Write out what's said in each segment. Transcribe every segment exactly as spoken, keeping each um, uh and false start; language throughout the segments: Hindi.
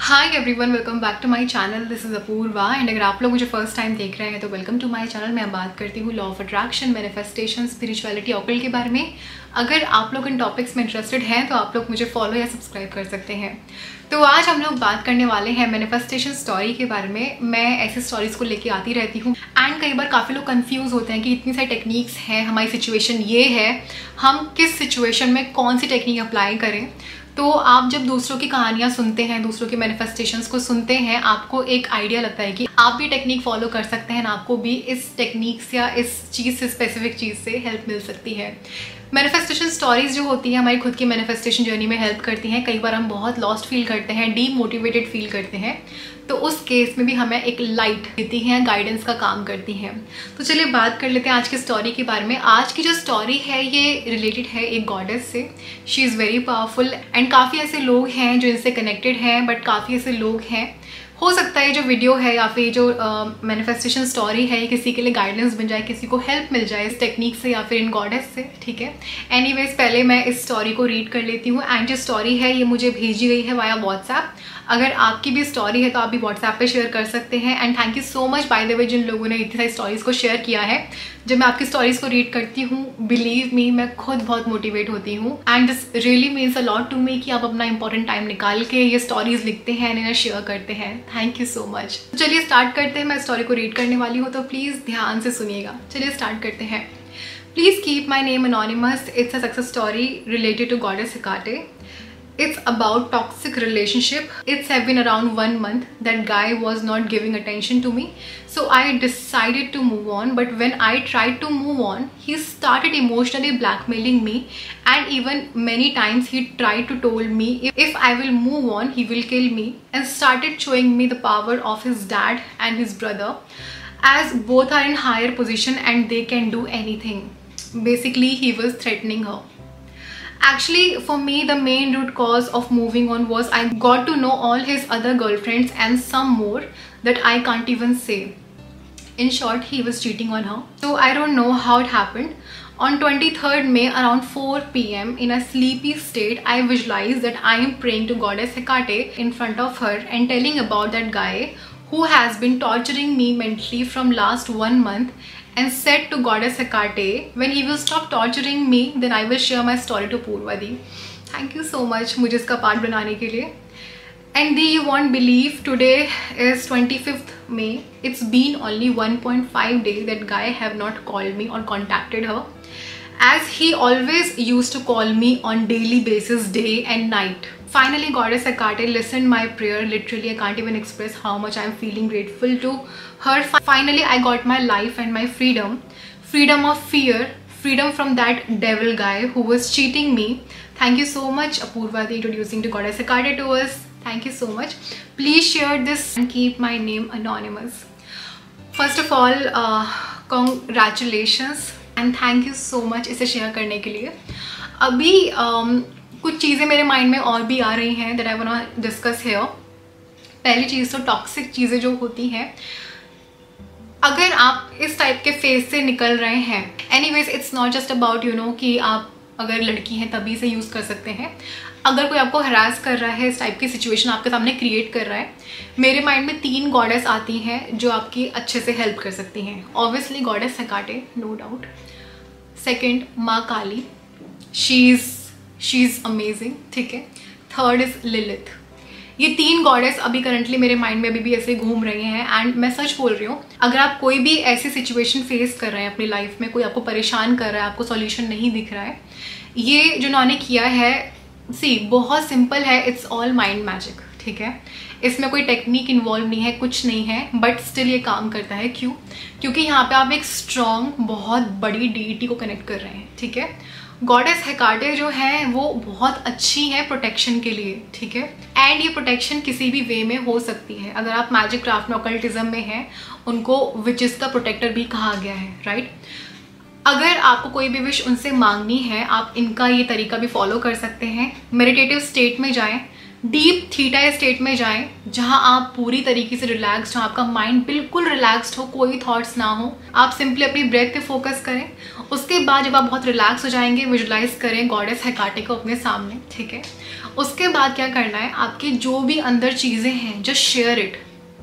Hi everyone, welcome back to my channel. This is Apurva and अगर आप लोग मुझे फर्स्ट टाइम देख रहे हैं तो वेलकम टू माय चैनल। मैं बात करती हूँ law of attraction, manifestation, spirituality, occult के बारे में। अगर आप लोग इन टॉपिक्स में इंटरेस्टेड हैं तो आप लोग मुझे फॉलो या सब्सक्राइब कर सकते हैं। तो आज हम लोग बात करने वाले हैं मैनिफेस्टेशन स्टोरी के बारे में। मैं ऐसी स्टोरीज को लेके आती रहती हूँ एंड कई बार काफ़ी लोग कंफ्यूज होते हैं कि इतनी सारी टेक्निक्स हैं, हमारी सिचुएशन ये है, हम किस सिचुएशन में कौन सी टेक्निक अप्लाई करें। तो आप जब दूसरों की कहानियां सुनते हैं, दूसरों के मैनिफेस्टेशंस को सुनते हैं, आपको एक आइडिया लगता है कि आप भी टेक्निक फॉलो कर सकते हैं, आपको भी इस टेक्निक से या इस चीज़ से, स्पेसिफिक चीज़ से हेल्प मिल सकती है। मैनिफेस्टेशन स्टोरीज जो होती हैं हमारी खुद की मैनिफेस्टेशन जर्नी में हेल्प करती हैं। कई बार हम बहुत लॉस्ट फील करते हैं, डीमोटिवेटेड फील करते हैं, तो उस केस में भी हमें एक लाइट देती हैं, गाइडेंस का काम करती हैं। तो चलिए बात कर लेते हैं आज की स्टोरी के बारे में। आज की जो स्टोरी है ये रिलेटेड है एक गॉडेस से। She is very powerful and काफ़ी ऐसे लोग हैं जो इनसे कनेक्टेड हैं, बट काफ़ी ऐसे लोग हैं, हो सकता है जो वीडियो है या फिर जो मैनिफेस्टेशन uh, स्टोरी है किसी के लिए गाइडेंस बन जाए, किसी को हेल्प मिल जाए इस टेक्निक से या फिर इन गॉडेस से, ठीक है। एनीवेज पहले मैं इस स्टोरी को रीड कर लेती हूँ एंड जो स्टोरी है ये मुझे भेजी गई है वाया व्हाट्सएप। अगर आपकी भी स्टोरी है तो आप भी व्हाट्सएप पे शेयर कर सकते हैं। And thank you so much by the way जिन लोगों ने इतनी सारी स्टोरीज़ को शेयर किया है। जब मैं आपकी स्टोरीज़ को रीड करती हूँ, बिलीव मी, मैं खुद बहुत मोटिवेट होती हूँ and this really means a lot to me कि आप अपना इंपॉर्टेंट टाइम निकाल के ये स्टोरीज लिखते हैं, इन्हें शेयर करते हैं। Thank you so much. चलिए स्टार्ट करते हैं। मैं स्टोरी को रीड करने वाली हूँ तो प्लीज़ ध्यान से सुनिएगा। चलिए स्टार्ट करते हैं। Please keep my name anonymous. It's a success story related to goddess Hecate. It's about toxic relationship. It's have been around one month. That guy was not giving attention to me. So I decided to move on. But when I tried to move on, he started emotionally blackmailing me. And even many times he tried to told me if, if I will move on, he will kill me. And started showing me the power of his dad and his brother. As both are in higher position and they can do anything. Basically, he was threatening her. Actually, for me, the main root cause of moving on was I got to know all his other girlfriends and some more that I can't even say. In short, he was cheating on her. So I don't know how it happened. On twenty-third May around four p m in a sleepy state, I visualized that I am praying to goddess Hecate in front of her and telling about that guy who has been torturing me mentally from last one month. And said to goddess Hecate, when he will stop torturing me, then I will share my story to Purvadi. Thank you so much मुझे इसका पार्ट बनाने के लिए. And they won't believe today is twenty-fifth May. It's been only one point five days that guy have not called me or contacted her. As he always used to call me on daily basis, day and night. Finally, goddess Hecate listened my prayer. Literally, I can't even express how much I'm feeling grateful to her. Finally, I got my life and my freedom. Freedom of fear. Freedom from that devil guy who was cheating me. Thank you so much, Apurva, introducing to goddess Hecate to us. Thank you so much. Please share this and keep my name anonymous. First of all, uh, congratulations and thank you so much इसे शेयर करने के लिए. अभी um, कुछ चीज़ें मेरे माइंड में और भी आ रही हैं that I want to discuss here. पहली चीज़ तो टॉक्सिक चीज़ें जो होती हैं, अगर आप इस टाइप के फेज से निकल रहे हैं, anyways it's not just about you know कि आप अगर लड़की हैं तभी से यूज़ कर सकते हैं. अगर कोई आपको हरास कर रहा है, इस टाइप की सिचुएशन आपके सामने क्रिएट कर रहा है, मेरे माइंड में तीन गॉडेस आती हैं जो आपकी अच्छे से हेल्प कर सकती हैं. Obviously goddess Hecate, no doubt. Second, माँ Kali, she is she is amazing, ठीक है. Third is Lilith. ये तीन गॉडेस अभी करंटली मेरे माइंड में अभी भी ऐसे घूम रही हैं एंड मैं सच बोल रही हूँ. अगर आप कोई भी ऐसी सिचुएशन फेस कर रहे हैं अपनी लाइफ में, कोई आपको परेशान कर रहा है, आपको सॉल्यूशन नहीं दिख रहा है, ये जो उन्होंने किया है, सी बहुत सिंपल है. इट्स ऑल माइंड मैजिक, ठीक है. इसमें कोई टेक्निक इन्वॉल्व नहीं है, कुछ नहीं है, बट स्टिल ये काम करता है. क्यों? क्योंकि यहाँ पे आप एक स्ट्रॉन्ग, बहुत बड़ी डीटी को कनेक्ट कर रहे हैं, ठीक है. गॉडेस हेकाटे जो है वो बहुत अच्छी है प्रोटेक्शन के लिए, ठीक है. एंड ये प्रोटेक्शन किसी भी वे में हो सकती है. अगर आप मैजिक क्राफ्ट में, ऑकल्टिज्म में हैं, उनको विचेस का प्रोटेक्टर भी कहा गया है, राइट. अगर आपको कोई भी विश उनसे मांगनी है, आप इनका ये तरीका भी फॉलो कर सकते हैं. मेडिटेटिव स्टेट में जाएं, डीप थीटा स्टेट में जाएं, जहां आप पूरी तरीके से रिलैक्स्ड हो, आपका माइंड बिल्कुल रिलैक्स्ड हो, कोई थॉट्स ना हो। आप सिंपली अपनी ब्रेथ पे फोकस करें। उसके बाद जब आप बहुत रिलैक्स हो जाएंगे, विजुलाइज करें गॉडेस हेकाटे को अपने सामने, ठीक है। उसके बाद क्या करना है, आपके जो भी अंदर चीज़ें हैं जस्ट शेयर इट।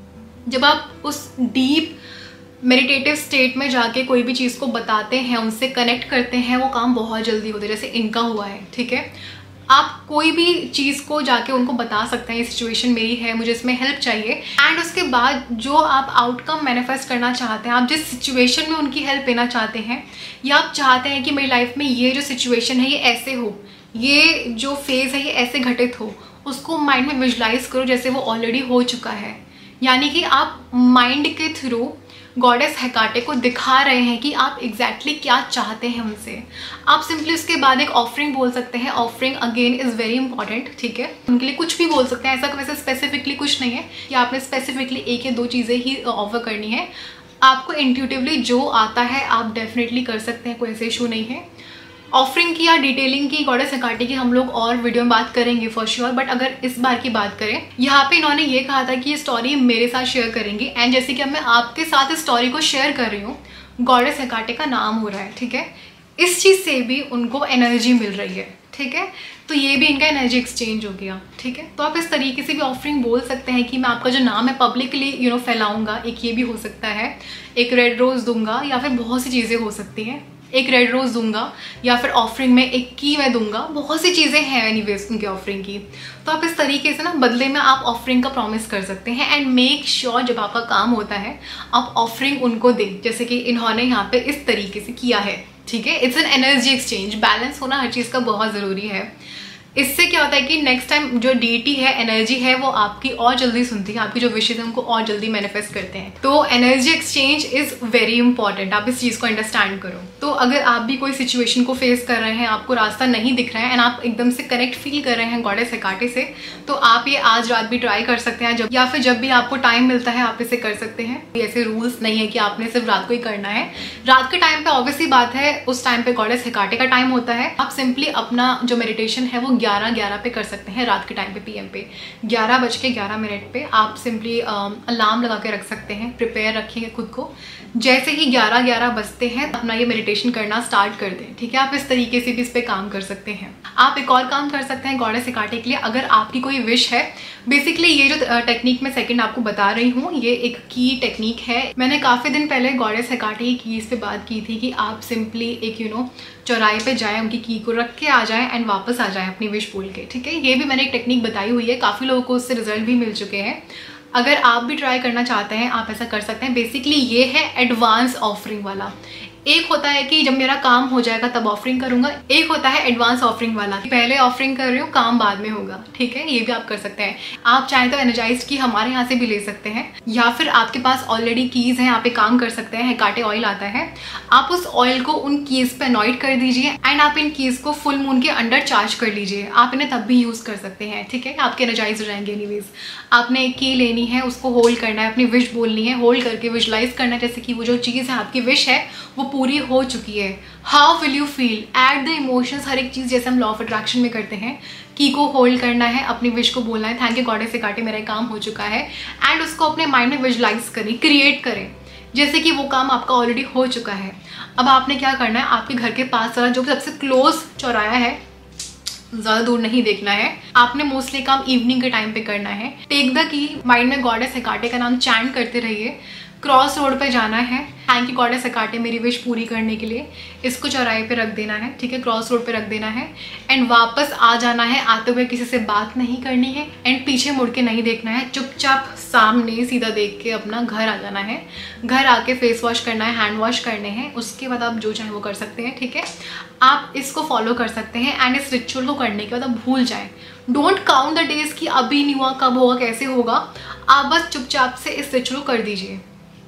जब आप उस डीप मेडिटेटिव स्टेट में जाके कोई भी चीज़ को बताते हैं, उनसे कनेक्ट करते हैं, वो काम बहुत जल्दी होता है, जैसे इनका हुआ है, ठीक है। आप कोई भी चीज़ को जाके उनको बता सकते हैं, ये सिचुएशन मेरी है, मुझे इसमें हेल्प चाहिए। एंड उसके बाद जो आप आउटकम मैनिफेस्ट करना चाहते हैं, आप जिस सिचुएशन में उनकी हेल्प लेना चाहते हैं, या आप चाहते हैं कि मेरी लाइफ में ये जो सिचुएशन है ये ऐसे हो, ये जो फेज़ है ये ऐसे घटित हो, उसको माइंड में विजुलाइज करो जैसे वो ऑलरेडी हो चुका है। यानी कि आप माइंड के थ्रू गॉडेस हेकाटे को दिखा रहे हैं कि आप एग्जैक्टली exactly क्या चाहते हैं उनसे। आप सिंपली उसके बाद एक ऑफरिंग बोल सकते हैं। Offering again is very important, ठीक है। उनके लिए कुछ भी बोल सकते हैं, ऐसा वैसे स्पेसिफिकली कुछ नहीं है कि आपने स्पेसिफिकली एक या दो चीज़ें ही ऑफर करनी है। आपको इंट्यूटिवली जो आता है आप डेफिनेटली कर सकते हैं, कोई ऐसे इशू नहीं है। ऑफरिंग की या डिटेलिंग की, गॉडेस हेकाटे की हम लोग और वीडियो में बात करेंगे फॉर श्योर। बट अगर इस बार की बात करें, यहाँ पे इन्होंने ये कहा था कि ये स्टोरी मेरे साथ शेयर करेंगे, एंड जैसे कि अब मैं आपके साथ इस स्टोरी को शेयर कर रही हूँ, गॉडेस हेकाटे का नाम हो रहा है, ठीक है। इस चीज़ से भी उनको एनर्जी मिल रही है, ठीक है। तो ये भी इनका एनर्जी एक्सचेंज हो गया, ठीक है। तो आप इस तरीके से भी ऑफरिंग बोल सकते हैं कि मैं आपका जो नाम है पब्लिकली यू नो फैलाऊंगा। एक ये भी हो सकता है, एक रेड रोज़ दूंगा, या फिर बहुत सी चीज़ें हो सकती हैं। एक रेड रोज़ दूंगा, या फिर ऑफरिंग में एक की मैं दूंगा, बहुत सी चीज़ें हैं एनीवेज उनके ऑफरिंग की। तो आप इस तरीके से ना बदले में आप ऑफरिंग का प्रॉमिस कर सकते हैं। एंड मेक श्योर जब आपका काम होता है आप ऑफरिंग उनको दें, जैसे कि इन्होंने यहाँ पे इस तरीके से किया है, ठीक है। It's an energy exchange. Balance होना हर चीज़ का बहुत ज़रूरी है। इससे क्या होता है कि नेक्स्ट टाइम जो डीटी है, एनर्जी है, वो आपकी और जल्दी सुनती है, आपकी जो विशेज है उनको और जल्दी मैनिफेस्ट करते हैं। तो energy exchange is very important. आप इस चीज़ को अंडरस्टैंड करो। तो अगर आप भी कोई सिचुएशन को फेस कर रहे हैं, आपको रास्ता नहीं दिख रहा है, एंड आप एकदम से कनेक्ट फील कर रहे हैं गॉडेस हेकाटे से, तो आप ये आज रात भी ट्राई कर सकते हैं, जब या फिर जब भी आपको टाइम मिलता है आप इसे कर सकते हैं। ऐसे रूल्स नहीं है कि आपने सिर्फ रात को ही करना है। रात के टाइम पे ऑब्वियसली बात है, उस टाइम पे गॉडेस हेकाटे का टाइम होता है। आप सिंपली अपना जो मेडिटेशन है वो ग्यारह ग्यारह पे कर सकते हैं, रात के टाइम पे पीएम पे ग्यारह बज के ग्यारह मिनट पे आप सिंपली अलार्म लगा के रख सकते हैं। प्रिपेयर रखिए खुद को, जैसे ही ग्यारह ग्यारह बजते हैं अपना ये मेडिटेशन करना स्टार्ट कर दें, ठीक है। आप इस तरीके से भी इस पे काम कर सकते हैं। आप एक और काम कर सकते हैं गॉडेस हेकाटे के लिए, अगर आपकी कोई विश है। बेसिकली ये जो टेक्निक मैं सेकंड आपको बता रही हूँ, ये एक की टेक्निक है। मैंने काफ़ी दिन पहले गॉडेस हेकाटे की कीज पे बात की थी कि आप सिंपली एक यू नो चौराहे पे जाएं, उनकी की को रख के आ जाएं एंड वापस आ जाएं अपनी विश बोल के, ठीक है। ये भी मैंने एक टेक्निक बताई हुई है, काफ़ी लोगों को उससे रिजल्ट भी मिल चुके हैं। अगर आप भी ट्राई करना चाहते हैं आप ऐसा कर सकते हैं। बेसिकली ये है एडवांस ऑफरिंग वाला। एक होता है कि जब मेरा काम हो जाएगा तब ऑफरिंग करूंगा, एक होता है एडवांस ऑफरिंग वाला, पहले ऑफरिंग कर रही हूँ, काम बाद में होगा, ठीक है। ये भी आप कर सकते हैं। आप चाहें तो एनर्जाइज की हमारे यहाँ से भी ले सकते हैं, या फिर आपके पास ऑलरेडी कीज हैं, आप एक काम कर सकते हैं, हेकाटे ऑयल आता है, आप उस ऑयल को उन कीज पे अनॉइड कर दीजिए एंड आप इन कीज को फुल मून के अंडर चार्ज कर लीजिए। आप इन्हें तब भी यूज कर सकते हैं, ठीक है। आपके एनर्जाइज हो जाएंगे। एनीवेज आपने एक की लेनी है, उसको होल्ड करना है, अपनी विश बोलनी है, होल्ड करके विजुलाइज करना है जैसे कि वो जो चीज़ है आपकी विश है वो पूरी हो चुकी है। How will you feel, at the emotions, हर एक चीज़ जैसे हम लॉ ऑफ अट्रैक्शन में करते हैं। की को होल्ड करना है, अपनी विश को बोलना है, थैंक यू गॉडेस हेकाटे मेरा काम हो चुका है, एंड उसको अपने माइंड में विजुलाइज करें, क्रिएट करें जैसे कि वो काम आपका ऑलरेडी हो चुका है। अब आपने क्या करना है, आपके घर के पास वाला जो सबसे क्लोज चौराहा है, ज़्यादा दूर नहीं देखना है, आपने मोस्टली काम इवनिंग के टाइम पे करना है। टेक द की, माइंड में गॉडेस हेकाटे का नाम चैंट करते रहिए, क्रॉस रोड पे जाना है, थैंक यू गॉडेस हेकाटे मेरी विश पूरी करने के लिए, इसको चौराहे पे रख देना है, ठीक है, क्रॉस रोड पे रख देना है, एंड वापस आ जाना है। आते हुए किसी से बात नहीं करनी है एंड पीछे मुड़ के नहीं देखना है, चुपचाप सामने सीधा देख के अपना घर आ जाना है। घर आके फेस वॉश करना है, हैंड वॉश करने हैं, उसके बाद आप जो चाहे वो कर सकते हैं, ठीक है। आप इसको फॉलो कर सकते हैं एंड इस रिचुअल को करने के बाद आप भूल जाएं। डोंट काउंट द डेज कि अभी नहीं हुआ, कब होगा, कैसे होगा। आप बस चुपचाप से इस रिचुअल को कर दीजिए।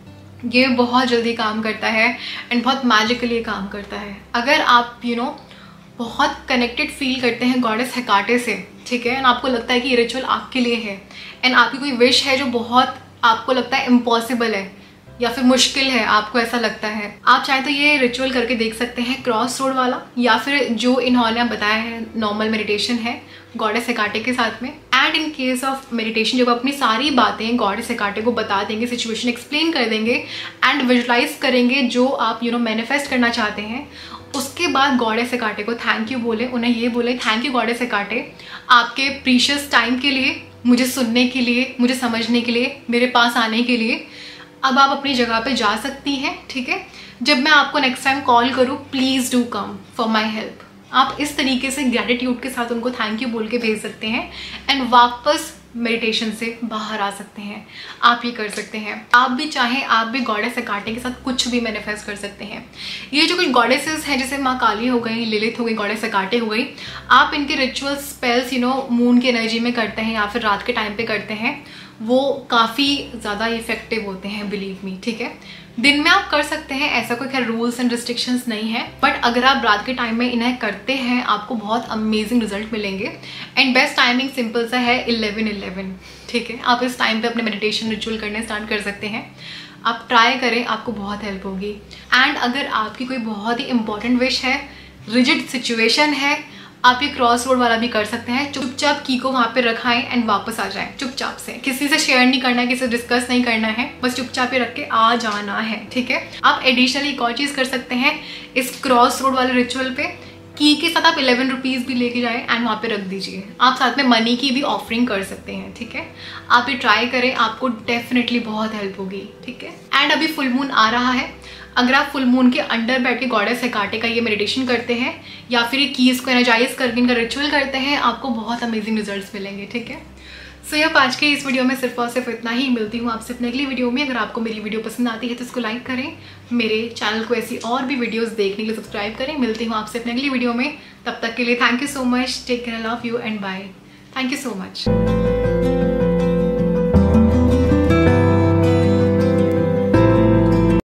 ये बहुत जल्दी काम करता है एंड बहुत मैजिकली काम करता है। अगर आप यू you नो know, बहुत कनेक्टेड फील करते हैं गॉडेस हेकाटे से, ठीक है, एंड आपको लगता है कि ये रिचुअल आपके लिए है एंड आपकी कोई विश है जो बहुत आपको लगता है इम्पॉसिबल है, या फिर मुश्किल है, आपको ऐसा लगता है, आप चाहे तो ये रिचुअल करके देख सकते हैं, क्रॉस रोड वाला, या फिर जो इन्होंने बताया है नॉर्मल मेडिटेशन है गॉडेस हेकाटे के साथ में। And in case of meditation जब अपनी सारी बातें गॉडेस हेकाटे को बता देंगे, सिचुएशन एक्सप्लेन कर देंगे एंड विजुलाइज करेंगे जो आप यू नो मैनिफेस्ट करना चाहते हैं, उसके बाद गॉडेस हेकाटे को थैंक यू बोले, उन्हें ये बोले थैंक यू गॉडेस हेकाटे आपके प्रीशियस टाइम के लिए, मुझे सुनने के लिए, मुझे समझने के लिए, मेरे पास आने के लिए। अब आप अपनी जगह पे जा सकती हैं, ठीक है। जब मैं आपको नेक्स्ट टाइम कॉल करूँ, please do come for my help. आप इस तरीके से ग्रैटिट्यूड के साथ उनको थैंक यू बोल के भेज सकते हैं एंड वापस मेडिटेशन से बाहर आ सकते हैं। आप ये कर सकते हैं। आप भी चाहें आप भी गॉडेस हेकाटे के साथ कुछ भी मैनिफेस्ट कर सकते हैं। ये जो कुछ गॉडेसेस हैं जैसे माँ काली हो गई, लिलित हो गई, गॉडेस हेकाटे हो गई, आप इनके ritual spells you know moon की एनर्जी में करते हैं या फिर रात के टाइम पे करते हैं, वो काफ़ी ज़्यादा इफेक्टिव होते हैं, बिलीव मी, ठीक है। दिन में आप कर सकते हैं, ऐसा कोई खैर रूल्स एंड रिस्ट्रिक्शंस नहीं है, बट अगर आप रात के टाइम में इन्हें करते हैं आपको बहुत अमेजिंग रिजल्ट मिलेंगे। एंड बेस्ट टाइमिंग सिंपल सा है इलेवन इलेवन, ठीक है। आप इस टाइम पे अपने मेडिटेशन रिचुअल करने स्टार्ट कर सकते हैं। आप ट्राई करें, आपको बहुत हेल्प होगी। एंड अगर आपकी कोई बहुत ही इंपॉर्टेंट विश है, रिजिड सिचुएशन है, आप ये क्रॉस रोड वाला भी कर सकते हैं। चुपचाप की को वहाँ पे रखाएं एंड वापस आ जाएं चुपचाप से, किसी से शेयर नहीं करना है, किसी से डिस्कस नहीं करना है, बस चुपचाप ही रख के आ जाना है, ठीक है। आप एडिशनली एक और चीज़ कर सकते हैं इस क्रॉस रोड वाले रिचुअल पे, की के साथ आप इलेवन रुपीज़ भी लेके जाएं एंड वहाँ पे रख दीजिए। आप साथ में मनी की भी ऑफरिंग कर सकते हैं, ठीक है। आप ये ट्राई करें, आपको डेफिनेटली बहुत हेल्प होगी, ठीक है। एंड अभी फुल मून आ रहा है, अगर आप फुल मून के अंडर बैठ के गॉडेस हेकाटे का ये मेडिटेशन करते हैं या फिर ये कीज़ को एनर्जाइज करके इनका रिचुअल करते हैं, आपको बहुत अमेजिंग रिजल्ट्स मिलेंगे, ठीक है। सो so, यह आज के इस वीडियो में सिर्फ और सिर्फ इतना ही। मिलती हूँ आपसे अपने अगली वीडियो में। अगर आपको मेरी वीडियो पसंद आती है तो इसको लाइक करें, मेरे चैनल को ऐसी और भी वीडियोस देखने के लिए सब्सक्राइब करें। मिलती हूँ आपसे अपने अगली वीडियो में, तब तक के लिए thank you so much, take care, love you and bye. Thank you so much.